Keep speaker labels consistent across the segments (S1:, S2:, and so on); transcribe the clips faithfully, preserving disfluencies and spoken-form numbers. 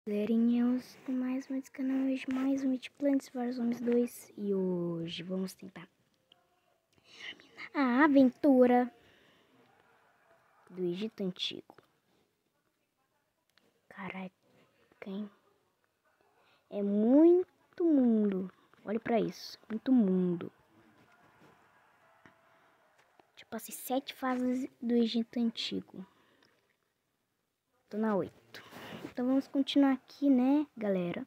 S1: Galerinha, eu estou mais um vídeo canal hoje, mais um vídeo Plants vs Zombies dois. E hoje vamos tentar a aventura do Egito Antigo. Caraca, hein? É muito mundo. Olha pra isso, muito mundo. Já passei sete fases do Egito Antigo. Tô na oito. Então vamos continuar aqui, né, galera?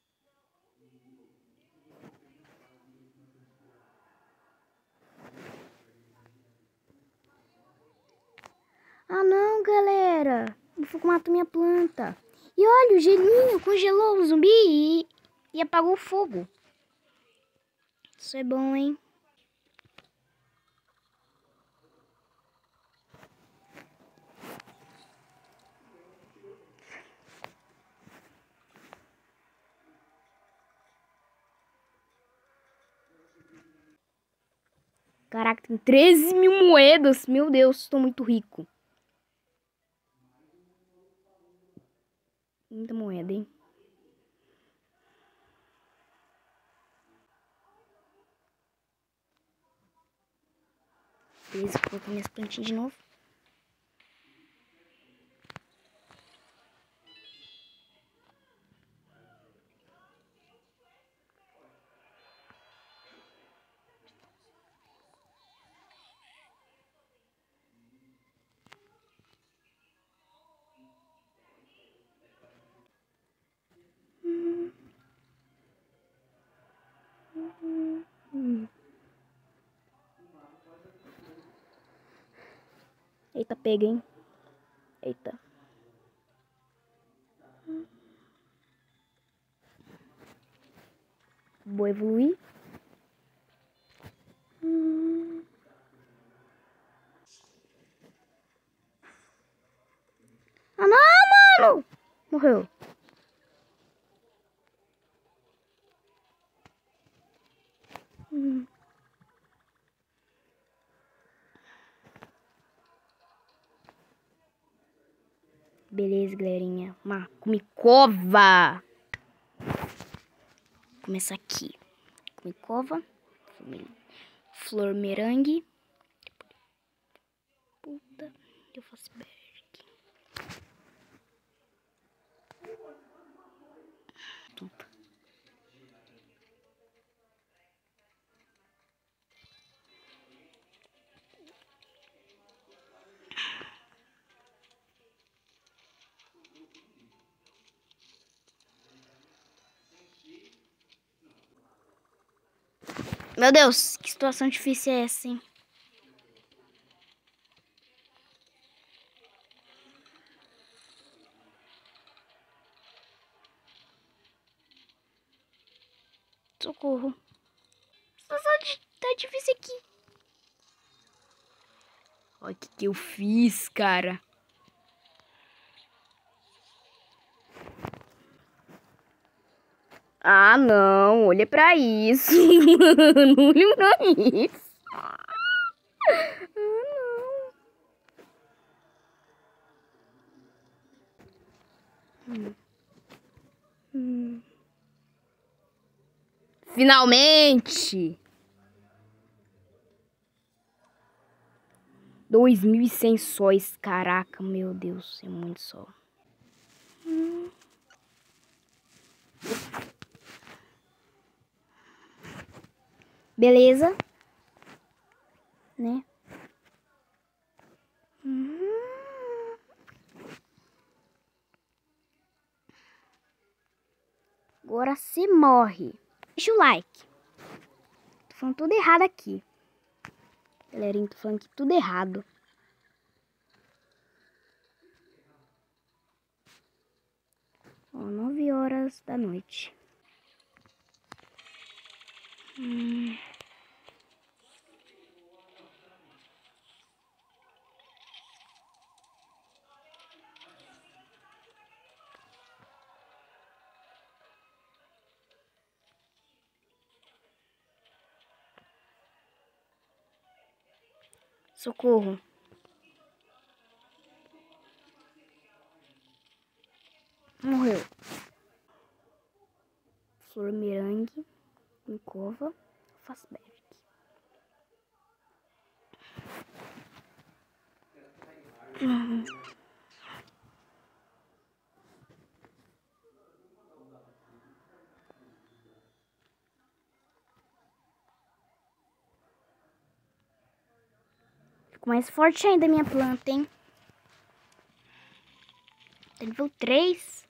S1: Ah não, galera, o fogo matou minha planta. E olha, o gelinho congelou o zumbi e, e apagou o fogo. Isso é bom, hein? Caraca, tem treze mil moedas. Meu Deus, estou muito rico. Muita moeda, hein? Beleza, vou colocar minhas plantinhas de novo. Hum. Hum. Hum. Eita, pega, hein? Eita. Vou evoluir. Hum. Ah, não, mano! Morreu. Hum. Beleza, galerinha. Uma comicova. Vou começar aqui. Comicova. Flor merengue. Puta, eu faço berg. Puta. Meu Deus, que situação difícil é essa, hein? Socorro. Situação tá difícil aqui. Olha o que, que eu fiz, cara. Ah, não. Olha pra isso. Não olha pra isso. Ah, não. Hum. Hum. Finalmente! Dois mil e cem sóis. Caraca, meu Deus. É muito só. Hum. Beleza. Né? Hum. Agora se morre. Deixa o like. Tô falando tudo errado aqui. Galerinha, tô falando aqui tudo errado. Ó, nove horas da noite. Hum. Socorro. Morreu. flor merengue, cova, alfaceberg. Hum. Ficou mais forte ainda a minha planta, hein? Nível três.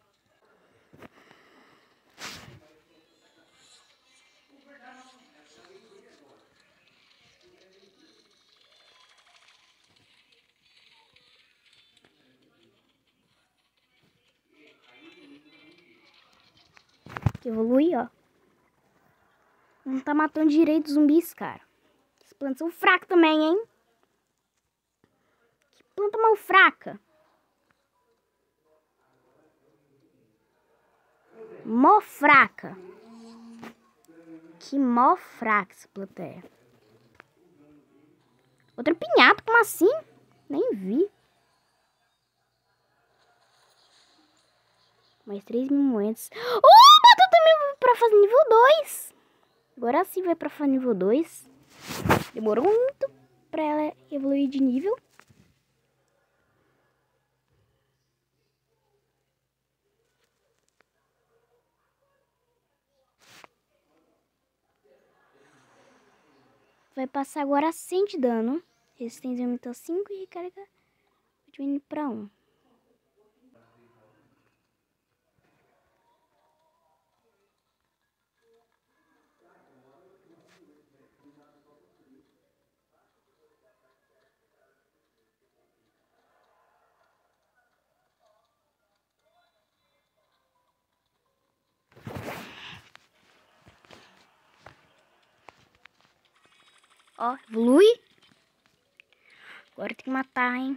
S1: Que evolui, ó. Não tá matando direito os zumbis, cara. As plantas são fracas também, hein? Que planta mal fraca. Mó fraca. Que mó fraca essa planta é. Outra pinhata, como assim? Nem vi. Mais três mil moedas. Oh, bateu também pra fazer nível dois. Agora sim vai pra fazer nível dois. Demorou muito pra ela evoluir de nível. Vai passar agora cem de dano. Resistência aumenta cinco e recarga diminuindo pra um. Ó, evolui. Agora tem que matar, hein?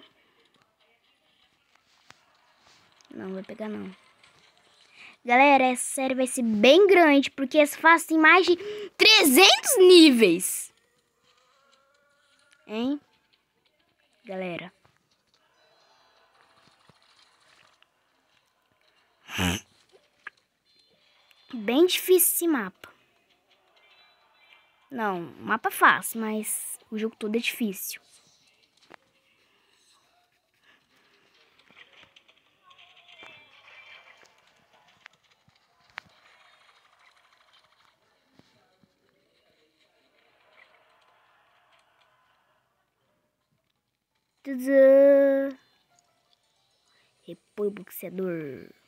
S1: Não vai pegar, não. Galera, essa série vai ser bem grande, porque essa fase tem mais de trezentos níveis. Hein? Galera. Bem difícil esse mapa. Não, mapa fácil, mas o jogo todo é difícil. Tadã! Repõe o boxeador.